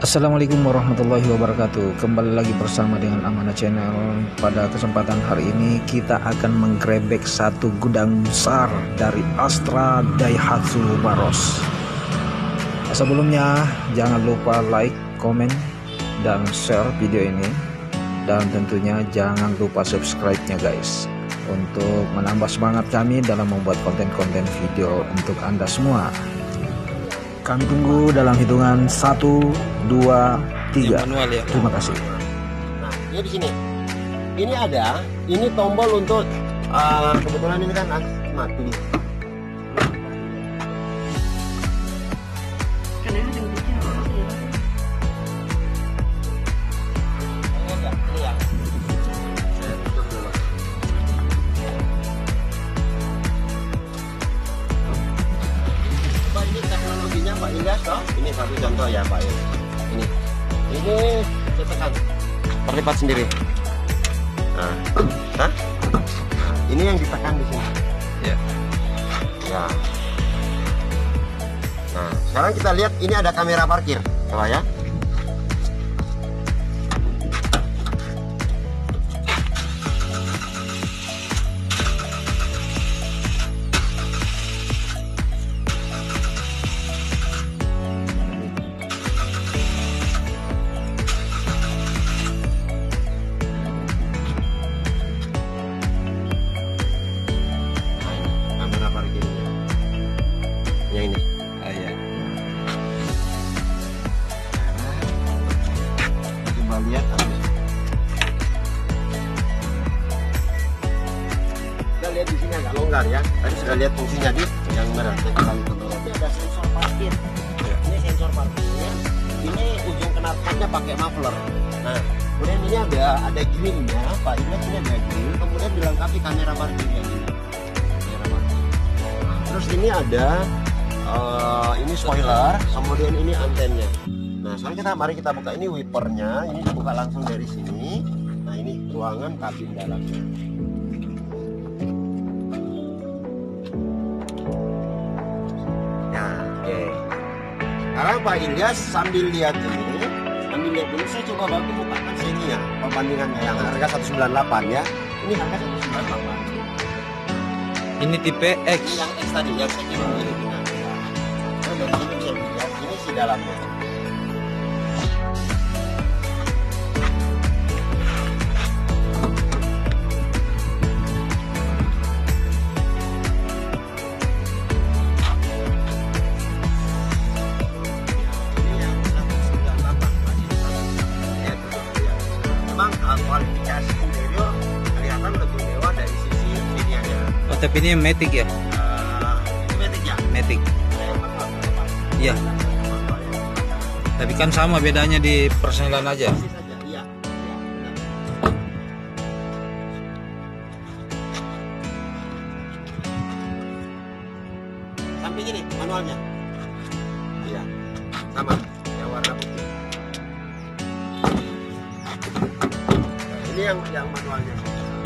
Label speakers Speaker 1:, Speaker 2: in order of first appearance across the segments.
Speaker 1: Assalamualaikum warahmatullahi wabarakatuh. Kembali lagi bersama dengan Amanah Channel. Pada kesempatan hari ini kita akan menggerebek satu gudang besar dari Astra Daihatsu Maros. Sebelumnya jangan lupa like, komen, dan share video ini. Dan tentunya jangan lupa subscribe-nya guys, untuk menambah semangat kami dalam membuat konten-konten video untuk Anda semua. Kami tunggu dalam hitungan 1, 2, 3.
Speaker 2: Manual ya.
Speaker 1: Terima kasih.
Speaker 3: Nah, ini di sini. Ini tombol untuk kebetulan ini kan mati. Pak Ilyas, ini satu contoh ya Pak. Ini saya tekan, terlipat sendiri. Nah, ini yang ditekan di sini.
Speaker 2: Ya.
Speaker 3: Ya. Nah, sekarang kita lihat ini ada kamera parkir, coba ya. Yang ini.
Speaker 2: Ya.
Speaker 3: Coba lihat kita lihat di sini agak longgar ya. Tadi sudah lihat fungsinya di yang merah. Ini ada sensor parkir.
Speaker 2: Ya.
Speaker 3: Ini sensor parkirnya. Ini ujung knalpotnya pakai muffler. Nah, kemudian ini ada grillnya. Pak ini ada grill. Kemudian dilengkapi kamera parkirnya ini. Kamera parkir. Terus ini ada ini spoiler, kemudian ini antennya. Nah, sekarang mari kita buka ini wipernya. Ini dibuka langsung dari sini. Nah, ini ruangan kabin dalamnya. Nah, oke. Sekarang Pak Ilyas sambil lihat ini, saya coba bantu bukakan sini ya, perbandingannya yang harga 198 ya. Ini harga 198.
Speaker 2: Ini tipe X.
Speaker 3: Ini yang X tadi, yang saya kira ini. Dari sini bisa dilihat, ini si dalamnya. Memang kualifikasi interior kelihatan lebih mewah dari sisi ininya.
Speaker 2: Oh, tapi ini Matic ya?
Speaker 3: Ini Matic ya?
Speaker 2: Matic. Iya. Tapi kan sama bedanya di persenelan aja.
Speaker 3: Iya. Samping ini manualnya. Iya. Sama yang warna putih. Ini yang manualnya.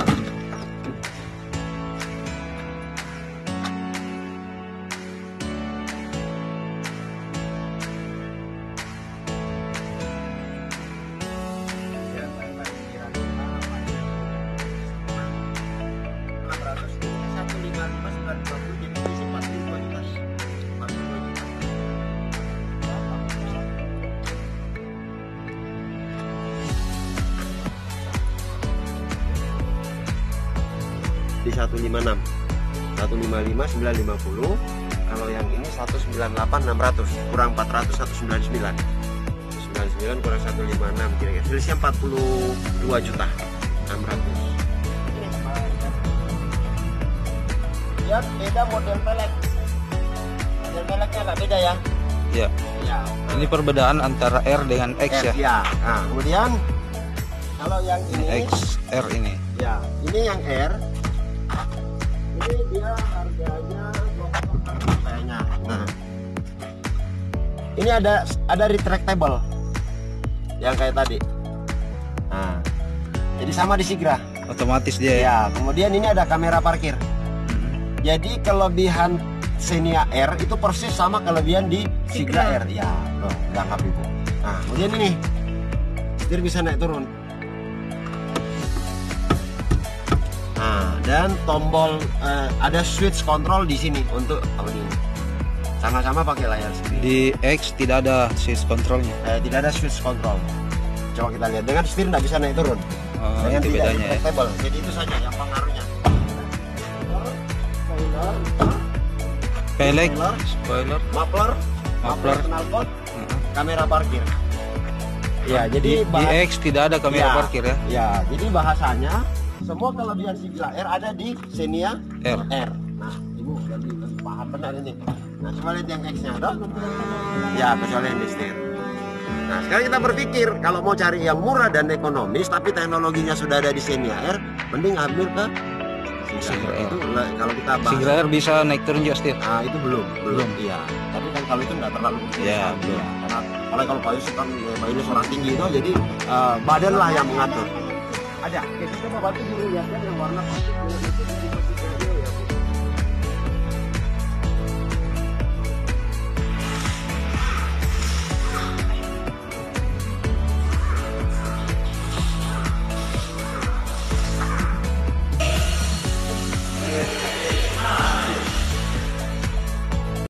Speaker 3: Di 156, 155, 950. Kalau yang ini 198, 600 kurang 400, 199. 99 kurang 156 kira-kira selisihnya 42 juta 600. Lihat beda model pelek. Model peleknya agak beda ya.
Speaker 2: Ya.
Speaker 3: Ya.
Speaker 2: Ini perbedaan antara R dengan X ya.
Speaker 3: Ya. Nah, kemudian kalau yang ini
Speaker 2: X, R ini.
Speaker 3: ya, ini yang R. Ini dia harganya kayaknya. Nah. Ini ada retractable. Yang kayak tadi. Nah. Jadi sama di Sigra.
Speaker 2: Otomatis dia ya.
Speaker 3: Ya, kemudian ini ada kamera parkir. Jadi kelebihan Xenia R itu persis sama kelebihan di Sigra R. Ya, loh, lengkap itu. Nah, kemudian ini setir bisa naik turun. Nah, dan tombol ada switch control di sini untuk audio. Sama-sama pakai layar sendiri.
Speaker 2: Di X tidak ada switch controlnya.
Speaker 3: Tidak ada switch control. Coba kita lihat, dengan setir nggak bisa naik turun. Dengan
Speaker 2: Itu
Speaker 3: tidak
Speaker 2: bedanya ya.
Speaker 3: retractable. Jadi itu saja yang pengaruhnya.
Speaker 2: Pelek,
Speaker 3: Spoiler,
Speaker 2: spoiler,
Speaker 3: muffler,
Speaker 2: muffler.
Speaker 3: knalpot, kamera parkir. Ya,
Speaker 2: Di
Speaker 3: jadi
Speaker 2: X tidak ada kamera
Speaker 3: Ya.
Speaker 2: parkir ya.
Speaker 3: ya, jadi bahasanya semua kelebihan Sigla R ada di Xenia
Speaker 2: R.
Speaker 3: R. Nah, ibu lebih paham benar ini. Nah, coba lihat yang X-nya ada. Ya, kecuali yang di setir. Nah, sekarang kita berpikir kalau mau cari yang murah dan ekonomis, tapi teknologinya sudah ada di Xenia R, mending ambil ke Sigla R.
Speaker 2: Sigla R.
Speaker 3: Itu kalau kita bahas.
Speaker 2: Sigla R bisa naik turun juga setir.
Speaker 3: Nah, itu belum. Iya. Tapi kan kalau itu nggak terlalu
Speaker 2: Iya, belum.
Speaker 3: Karena kalau Pak Yusuf kan Pak Yusuf orang tinggi itu, jadi badan lah yang mengatur. Ada. Kita coba bantu dulu lihatkan yang warna putih itu